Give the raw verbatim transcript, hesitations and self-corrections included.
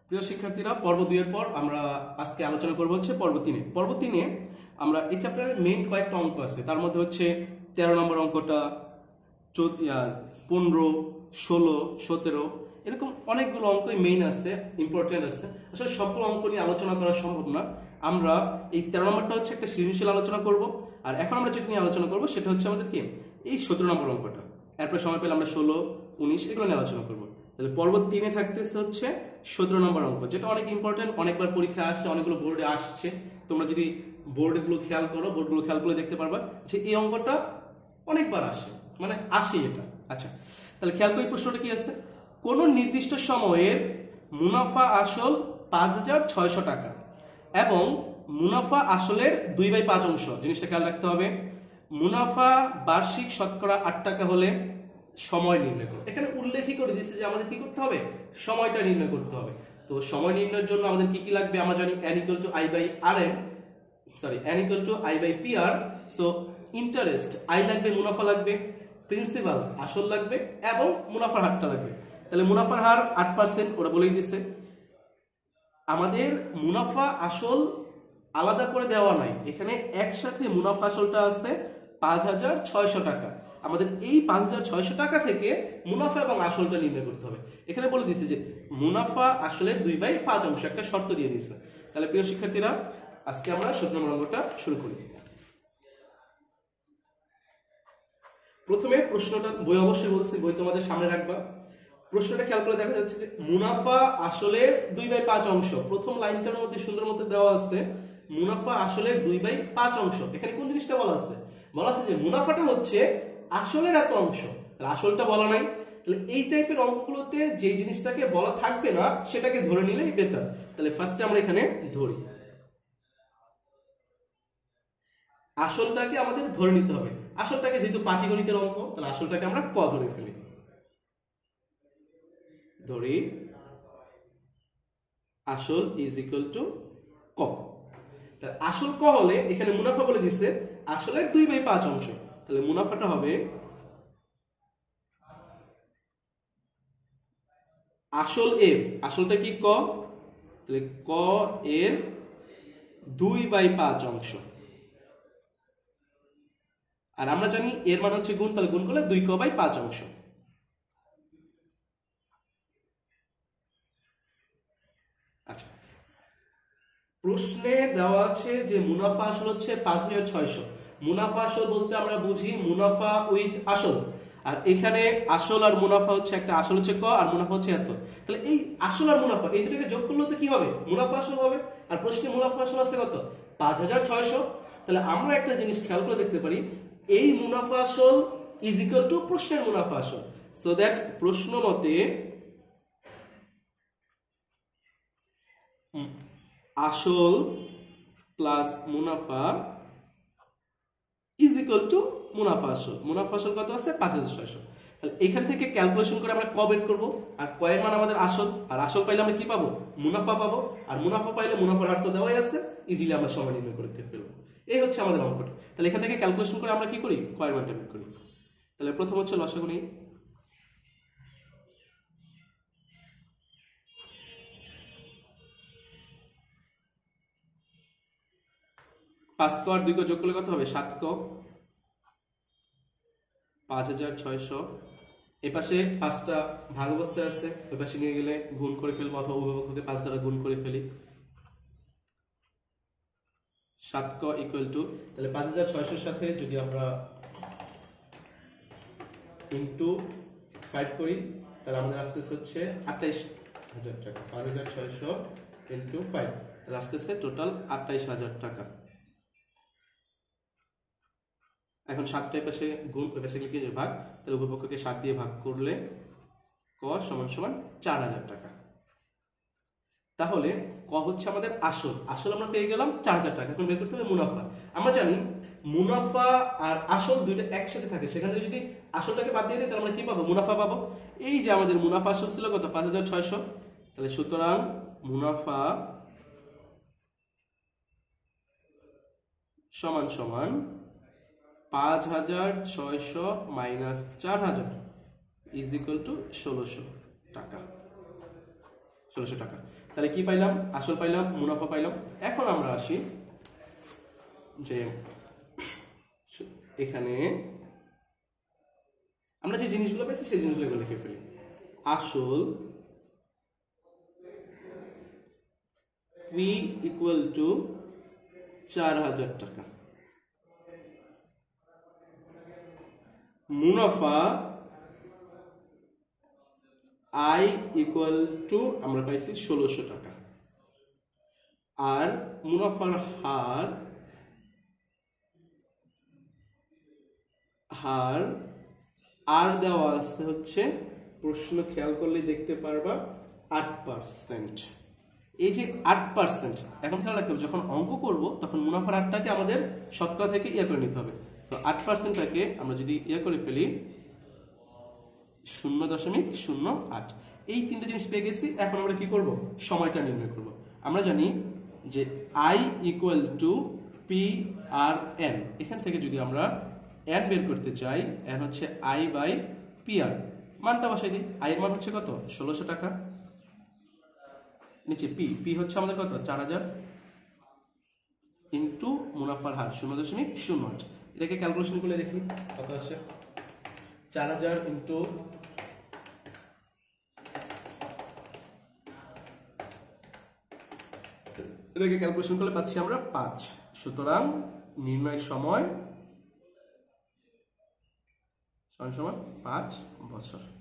প্রিয় শিক্ষার্থীরা, পর্ব দুই এর পর আমরা আজকে আলোচনা করব হচ্ছে পর্ব তিনে। পর্ব তিনে আমরা এই চ্যাপ্টারের মেইন কয়েকটা অঙ্ক আছে, তার মধ্যে হচ্ছে তেরো নম্বর অঙ্কটা, পনেরো, ষোলো, সতেরো, এরকম অনেকগুলো অঙ্কই মেইন আছে, ইম্পর্টেন্ট আছে। আসলে সবগুলো অঙ্ক নিয়ে আলোচনা করা সম্ভব না। আমরা এই তেরো নম্বরটা হচ্ছে একটা সৃজনশীল আলোচনা করব, আর এখন আমরা যেটা নিয়ে আলোচনা করবো সেটা হচ্ছে আমাদের কি এই সতেরো নম্বর অঙ্কটা। এরপর সময় পেলে আমরা ষোলো, উনিশ এগুলো নিয়ে আলোচনা করবো। তাহলে পর্ব তিনে থাকতেছে হচ্ছে সতেরো নম্বর অঙ্ক, যেটা অনেক ইম্পর্টেন্ট, অনেকবার পরীক্ষা আসছে, অনেকগুলো বোর্ডে আসছে। তোমরা যদি বোর্ডগুলো খেয়াল করো, বোর্ডগুলো খেয়াল করে দেখতে পারবা যে এই অঙ্কটা অনেকবার আসে, মানে আসে এটা। আচ্ছা, তাহলে খেয়াল করি প্রশ্নটা কি আছে। কোন নির্দিষ্ট সময়ের মুনাফা আসল পাঁচ হাজার ছয়শো টাকা এবং মুনাফা আসলের দুই বাই পাঁচ অংশ। জিনিসটা খেয়াল রাখতে হবে। মুনাফা বার্ষিক শতকরা আট টাকা হলে সময় নির্ণয় করো। এখানে উল্লেখই করে দিচ্ছে যে আমাদের কি করতে হবে, সময়টা নির্ণয় করতে হবে। তো সময় নির্ণয়ের জন্য আমাদের কি কি লাগবে আমরা জানি, n equal to I by R M, sorry n equal to I by P R. So interest I লাগবে, মুনাফা লাগবে, প্রিন্সিপাল আসল লাগবে এবং মুনাফার হারটা লাগবে। তাহলে মুনাফার হার আট পার্সেন্ট, ওরা বলেই দিচ্ছে। আমাদের মুনাফা আসল আলাদা করে দেওয়া নাই, এখানে একসাথে মুনাফা আসলটা আছে পাঁচ হাজার ছয়শো টাকা। আমাদের এই পাঁচ হাজার ছয়শো টাকা থেকে মুনাফা এবং আসলটা নির্ণয় করতে হবে। এখানে বলে দিচ্ছে যে মুনাফা আসলের দুই বাই পাঁচ অংশ, একটা শর্ত দিয়ে দিচ্ছে। তাহলে প্রিয় শিক্ষার্থীরা, আজকে আমরা সতেরো নম্বর অঙ্কটা শুরু করি। প্রথমে প্রশ্নটা, বই অবশ্যই বলছি, বই তোমাদের সামনে রাখবা। প্রশ্নটা খেয়াল করে দেখা যাচ্ছে যে মুনাফা আসলের দুই বাই পাঁচ অংশ। প্রথম লাইনটার মধ্যে সুন্দর মতো দেওয়া আছে মুনাফা আসলের দুই বাই পাঁচ অংশ। এখানে কোন জিনিসটা বলা আছে, বলা আছে যে মুনাফাটা হচ্ছে আসলের এত অংশ, তাহলে আসলটা বলা নাই। তাহলে এই টাইপের অঙ্কগুলোতে যে জিনিসটাকে বলা থাকবে না সেটাকে ধরে নিলেই বেটার। তাহলে ফার্স্টে আমরা এখানে ধরি, আসলটাকে আমাদের ধরে নিতে হবে। আসলটাকে যেহেতু পাটিগণিতের অঙ্ক, তাহলে আসলটাকে আমরা ক ধরে ফেলি, ধরি আসল ইজ ইকুয়াল টু ক। তাহলে আসল ক হলে এখানে মুনাফা বলে দিছে আসলের দুই বাই পাঁচ অংশ, তাহলে মুনাফাটা হবে আসল এর, আসলটা কি ক, তাহলে ক এর দুই বাই পাঁচ অংশ। আর আমরা জানি এর মান হচ্ছে গুণ, তাহলে গুণ করলে দুই ক বাই পাঁচ অংশ। আচ্ছা, প্রশ্নে দেওয়া আছে যে মুনাফা আসল হচ্ছে পাঁচ হাজার ছয়শো। মুনাফা আসল বলতে আমরা বুঝি মুনাফা উইথ আসল, আর এখানে আসল আর মুনাফা হচ্ছে একটা, আসল হচ্ছে ক আর মুনাফা হচ্ছে এত। তাহলে এই আসল আর মুনাফা এই দুটোকে যোগ করলে তো কি হবে, মুনাফা আসল হবে। আর প্রশ্নে মুনাফা আসল আছে কত, পাঁচ হাজার ছয়শো। তাহলে আমরা একটা জিনিস খেয়াল করে দেখতে পারি, এই মুনাফা আসল ইজ ইকুয়াল টু প্রশ্নের মুনাফা আসল। সো দ্যাট প্রশ্ন মতে আসল প্লাস মুনাফা ইজ ইকুয়াল টু মুনাফা আসল। মুনাফা আসল কত আছে, পাঁচ হাজার ছয়শো। তাহলে এখান থেকে ক্যালকুলেশন করে আমরা ক বের করবো, আর ক এর মান আমাদের আসল, আর আসল পাইলে আমরা কি পাবো, মুনাফা পাবো। আর মুনাফা পাইলে মুনাফার হার তো দেওয়াই আছে, ইজিলি আমরা সময় নির্ণয় করতে ফেলবো। এই হচ্ছে আমাদের অঙ্কটা। তাহলে এখান থেকে ক্যালকুলেশন করে আমরা কি করি, ক এর মানটা বের করি। তাহলে প্রথম হচ্ছে লসাগু নেই, পাঁচ ক আর দুই ক যোগ করলে কত হবে, সাত ক, পাঁচ হাজার ছয়শো। এ পাশে পাঁচটা ভাগ অবস্থায় আছে, ওই পাশে নিয়ে গেলে গুণ করে ফেলবো, অথবা উভয়পক্ষকে পাঁচ দ্বারা গুণ করে ফেলি। সাত ক ইকুয়াল টু, তাহলে পাঁচ হাজার ছয়শোর সাথে যদি আমরা ইন্টু ফাইভ করি, তাহলে আমাদের আসতেছে হচ্ছে আঠাইশ হাজার টাকা। পাঁচ হাজার ছয়শো ইন্টু ফাইভ, তাহলে আসতেছে টোটাল আঠাইশ হাজার টাকা। এখন সাতটায় পাশে গুণ, ওই পাশে লিখে ভাগ, তাহলে উভয়পক্ষকে সাত দিয়ে ভাগ করলে ক সমান সমান চার হাজার টাকা। তাহলে ক হচ্ছে আমাদের আসল, আসল আমরা পেয়ে গেলাম চার হাজার টাকা। এখন বের করতে হবে মুনাফা। আমরা জানি মুনাফা আর আসল দুইটা একসাথে থাকে, সেখানে যদি আসলটাকে বাদ দিয়ে দিই তাহলে আমরা কি পাবো, মুনাফা পাবো। এই যে আমাদের মুনাফা আসল ছিল কত, পাঁচ হাজার ছয়শো। তাহলে সুতরাং মুনাফা সমান সমান পাঁচ হাজার ছয়শো মাইনাস চার হাজার ইজ ইকুয়াল টু ষোলোশো টাকা, ষোলোশো টাকা। তাহলে কি পাইলাম? আসল পাইলাম, মুনাফা পাইলাম। এখন আমরা আসি যে এখানে আমরা যে জিনিসগুলো পাইছি সেই জিনিসগুলো লিখে ফেলি। আসল পি ইকুয়াল টু চার হাজার টাকা, মুনাফা আই ইকুয়াল টু আমরা পাইছি ষোলোশো টাকা, আর মুনাফার হার হার আর দেওয়া আছে হচ্ছে, প্রশ্ন খেয়াল করলে দেখতে পারবা আট পার্সেন্ট। এই যে আট পার্সেন্ট, এখন খেয়াল রাখতে হবে যখন অঙ্ক করব তখন মুনাফার হারটাকে আমাদের শতকরা থেকে ইয়ে করে নিতে হবে। তো আট পার্সেন্টটাকে আমরা যদি ইয়ে করে ফেলি শূন্য দশমিক শূন্য আট, এই তিনটে জিনিস পেয়ে গেছি। এখন আমরা কি করব? সময়টা নির্ণয় করব। আমরা জানি যে I equal to P R N, এখান থেকে যদি আমরা এন বের করতে চাই, এন হচ্ছে আই বাই পি আর, মানটা বসাই দিই। আই এর মান হচ্ছে কত? ষোলোশো টাকা। নিচে পি, পি হচ্ছে আমাদের কত? চার হাজার, ইন্টু মুনাফার হার শূন্য দশমিক শূন্য আট। এটাকে ক্যালকুলেশন করলে দেখি কত আসে। চার হাজার ইন্টু এটাকে ক্যালকুলেশন করলে পাচ্ছি আমরা পাঁচ। সুতরাং নির্ণয় সময় সমান সমান পাঁচ বছর।